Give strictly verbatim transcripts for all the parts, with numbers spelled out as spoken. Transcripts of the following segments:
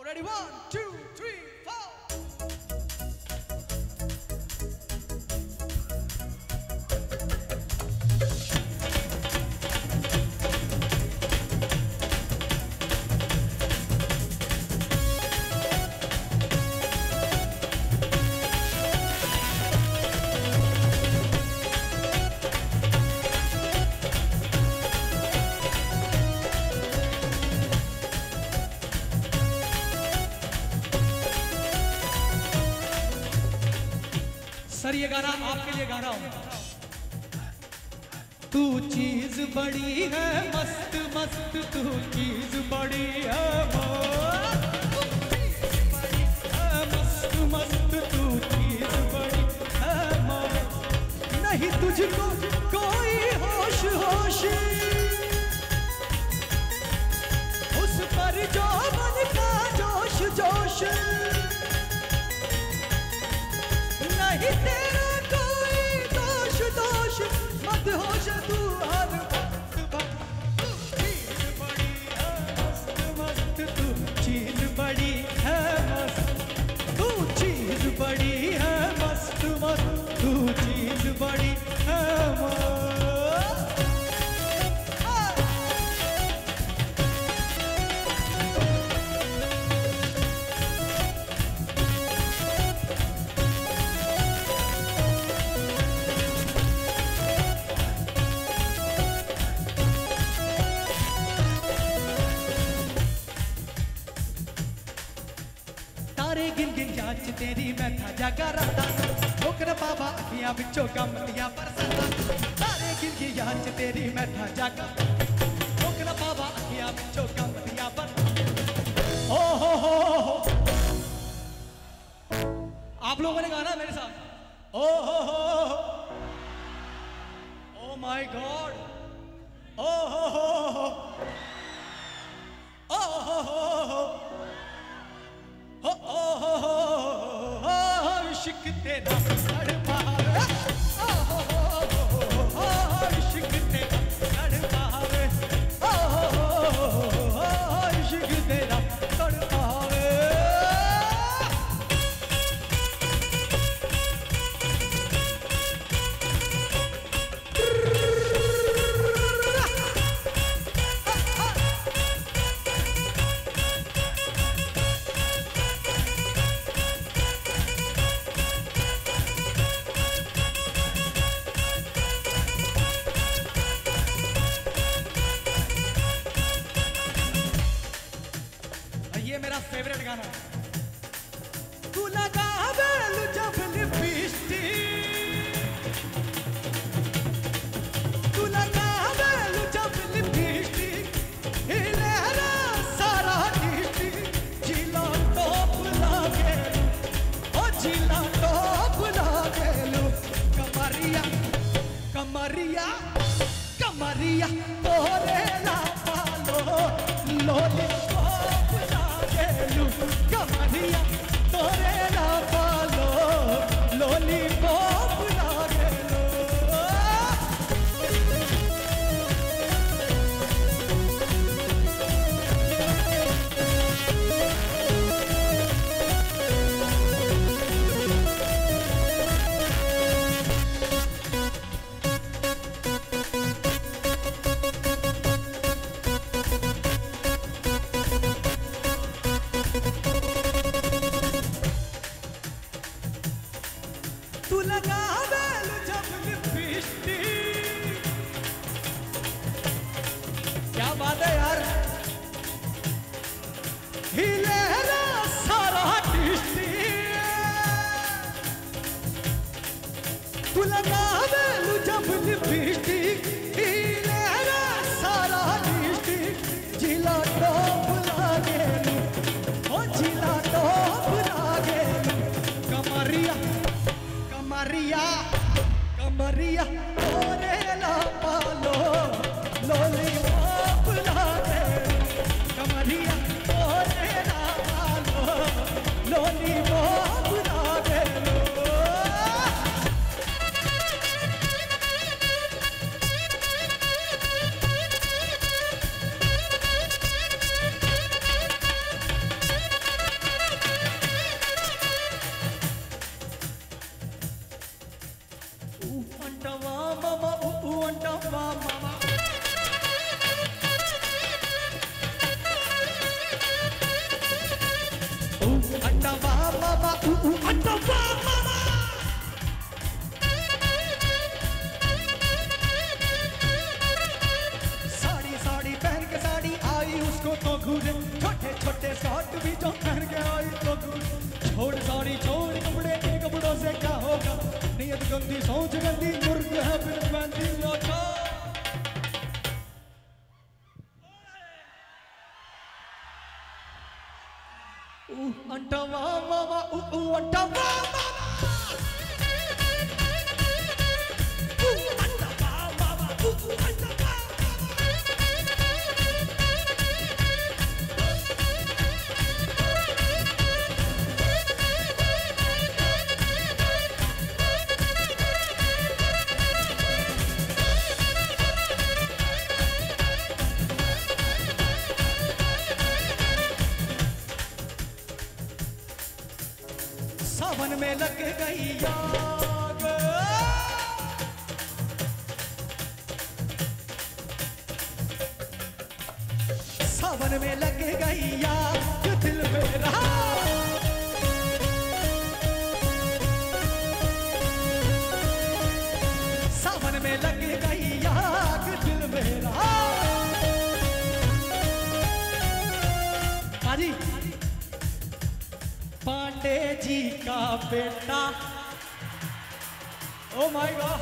Ready? One, two, three, four. Sir ये गाना आपके लिए गा रहा हूं। तू चीज बड़ी है मस्त मस्त, तू चीज बड़ी है मस्त मस्त, तू चीज बड़ी है मस्त। नहीं तुझको कोई होश होश, उस पर जो मन का जोश जोश, नहीं तेरा कोई दोष दोष, मत होश तू हर वक्त वक्त। तू चीज बड़ी है मस्त मस्त, तू चीज बड़ी है मस्त, तू चीज बड़ी है मस्त मस्त, तू चीज बड़ी है मस्त। तारे गिन गिन जांच तेरी मैं था जागा रहता, ठोकर बाबा अखियां बिचों कमलियां बरसाता। तारे गिन गिन जांच तेरी मैं था जागा, ठोकर बाबा अखियां बिचों कमलियां बरसाता। ओ हो हो हो, आप लोगों ने गाना मेरे साथ। ओ हो हो, ओ माय गॉड, ओ हो हो, ओ हो हो, हो हो हो हो, इश्क तेरा तड़पावे, ओ हो हो हो, इश्क तेरा तड़पावे, ओ हो हो, इश्क तेरा तड़पावे। ये मेरा फेवरेट गाना। तू लगावे जब लिपस्टिक, तू लगावे जब लिपस्टिक, हिलेरा सारा डिस्ट्रिक्ट, जिला टॉप लागे, ओ जिला टॉप लागे लो। कमरिया कमरिया कमरिया तोरे ला पालो, लोली कमरिया तोरे ना पालो, लॉलीपॉप लागे लो। तू लगावे जब लिपस्टिक, क्या बात है यार, हिलेरा सारा डिस्ट्रिक्ट। तू लगावे जब लिपस्टिक, हिलेरा सारा डिस्ट्रिक्ट, जिला टॉप लागे, ओ जिला टॉप लागे। कमरिया कमरिया कमरिया तोरे ला पालो, लॉलीपॉप लागे। कमरिया तोरे ला पालो, लॉलीपॉप लागे लो। अंडा वाह मामा ऊ ऊ अंडा वाह मामा। साड़ी साड़ी पहन के साड़ी आई उसको तो घूरे, छोटे छोटे शॉर्ट भी जो पहन के आई तो घूरे। छोड़ साड़ी छोड़ कपड़े के कपड़ों से क्या होगा, नियत गंदी सोच गंदी मुर्ग है बिन बंदी लौटा। अंडा वाह मामा ऊ ऊ अंडा वाह मामा। ऊ अंडा वाह मामा ऊ ऊ अंडा वाह सावन में लग गई आग, सावन में लग गई आग दिल मेरा। सावन में लग गई आग दिल मेरा। हाजी पांडे जी का बेटा, oh my god,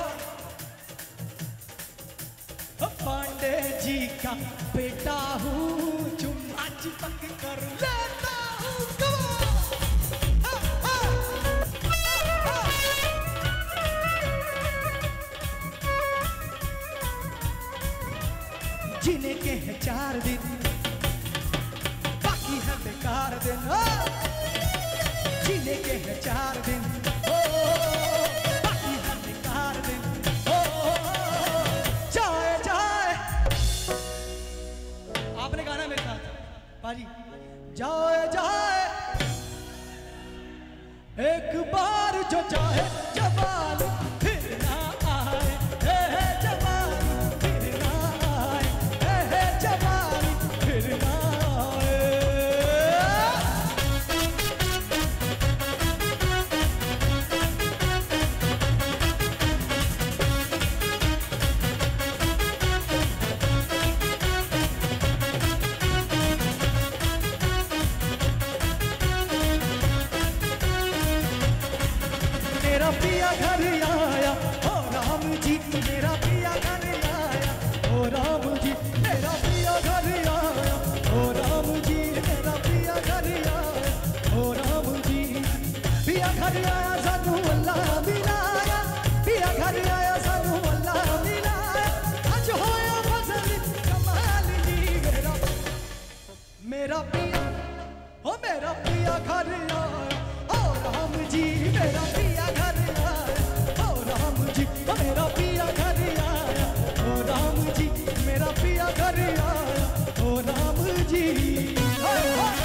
Pandey ji का बेटा हूँ, चुम्मा चिपक कर लेता हूँ। जीने के हैं चार दिन, बाकी है बेकार दिन। जीने के हैं चार दिन, ओ बाकी है बेकार दिन। ओ जाए जाए, आपने गाना मेरे साथ पाजी। जाए जाए एक बार जो चाहे जवान फिर ना आए, हे हे जवान फिर ना आए, हे हे जवान फिर ना आए। मेरा पिया घर आया ओ राम जी, मेरा पिया घर आया ओ राम जी, मेरा पिया घर आया ओ राम जी, मेरा पिया घर आया ओ राम जी। पिया घर आया सानू अल्लाह मिलाया, पिया घर आया सानू अल्लाह मिलाया। अज होया फजल कमाल जी मेरा, मेरा पिया ओ मेरा पिया घर आया ओ राम जी, मेरा पिया घर आया ओ राम जी, मेरा पिया घर आया ओ राम जी, मेरा पिया घर आया ओ राम जी। हाय हाय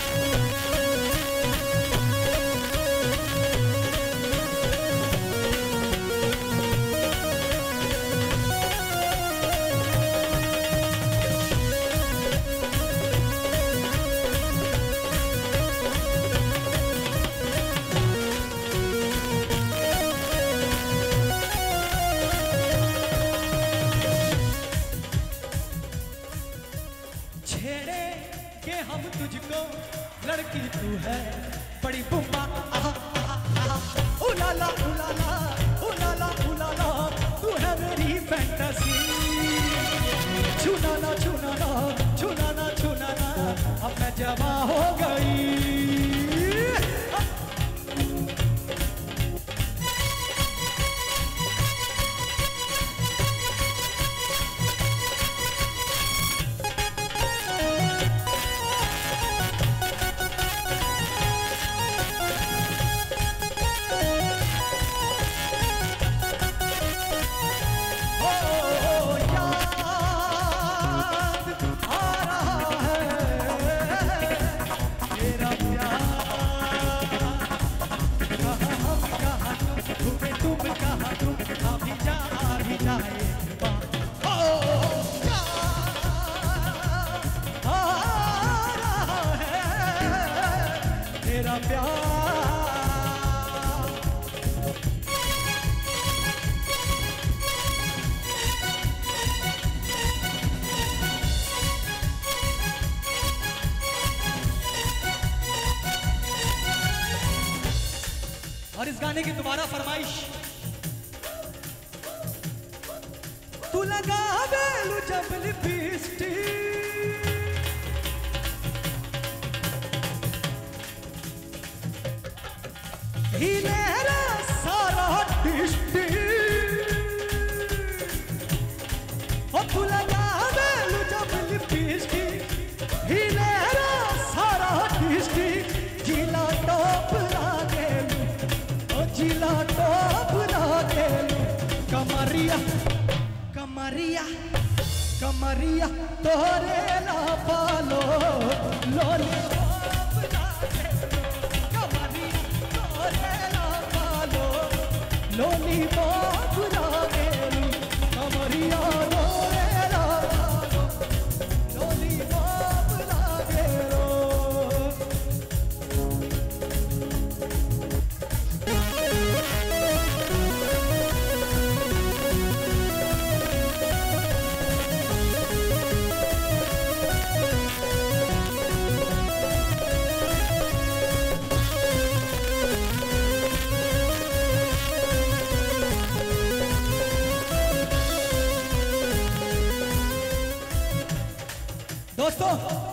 छेड़े के हम तुझको लड़की तू है बड़ी बुम्बा, आहा आहा आहा, उलाला उलाला उलाला उलाला, तू है मेरी फैंटेसी। छूना ना छूना ना छूना ना छूना ना, अब मैं जवां हो गई। और इस गाने की दोबारा फरमाइश। तू लगा बेलू जब लिपस्टिक, ही मेरा सारा डिस्ट्रिक्ट, और तू लगा बेलू जब लिपस्टिक, ही मेरा सारा डिस्ट्रिक्ट, जिला टॉप लागेलू, ओ जिला टॉप लागेलू, कमरिया कमरिया कमरिया तोरे ला पालो लॉलीपॉप लागेलू, कमरिया तोरे ला पालो लॉलीपॉप लागेलू, कमरिया तोरे ला पालो लॉलीपॉप लागेलू। दोस्तों,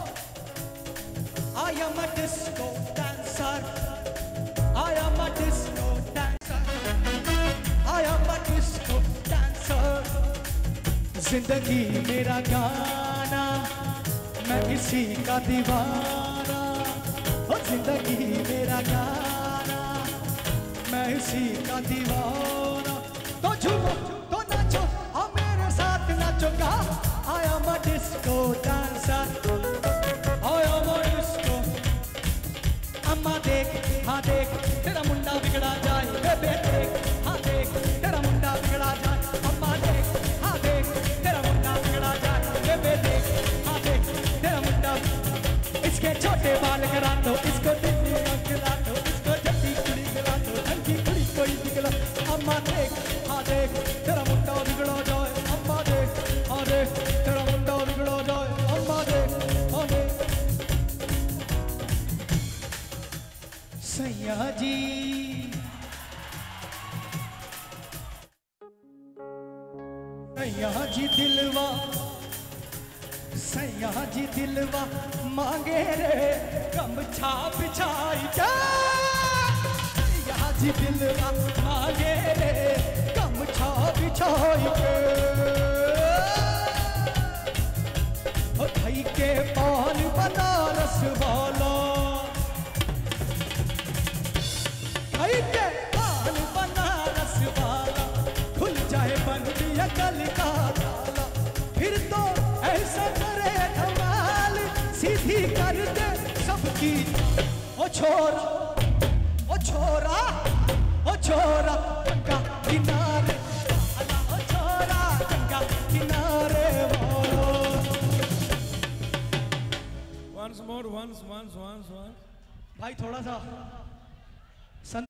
I am a disco dancer, I am a disco dancer, I am a disco dancer। जिंदगी मेरा गाना, मैं किसी का दीवाना, ओ जिंदगी मेरा गाना, मैं इसी का दीवाना। तो झूमो तो नाचो और मेरे साथ नाचोगा। I am a disco dancer, I am a disco। अम्मा देख हाँ देख तेरा मुंडा बिगड़ा जाए, बेबे देख हाँ देख तेरा मुंडा बिगड़ा जाए, अम्मा देख हाँ देख तेरा मुंडा बिगड़ा जाए, बेबे देख हाँ देख तेरा मुंडा। इसके छोटे बाल करा दो, इसको टिड्डी खिला दो, इसको जल्दी कुड़ी खिला दो, ठंडी कुड़ी कोई दिखला। अम्मा देख हाँ देख तेरा मुंडा बिगड़ा जाए, अम्मा देख हाँ देख तेरा मुंडा बिगड़ा जाए, अम्मा देख हाँ देख। सैया जी सैया जी दिलवा, सैया जी दिलवा मांगे रे गमछा बिछाई जा, सैया जी दिलवा मांगे रे गमछा बिछाई के, ओ भाई के पान बनारस वाला, भाई के पान बनारस वाला, खुल जाए बंदिया कल का ताला, फिर तो ऐसा करे धमाल, सीधी कर दे सबकी। ओ छोरा ओ छोरा ओ छोरा गंगा किनारे वाला, ओ छोरा गंगा किनारे वाला। Once more, once, once, once, once. भाई थोड़ा सा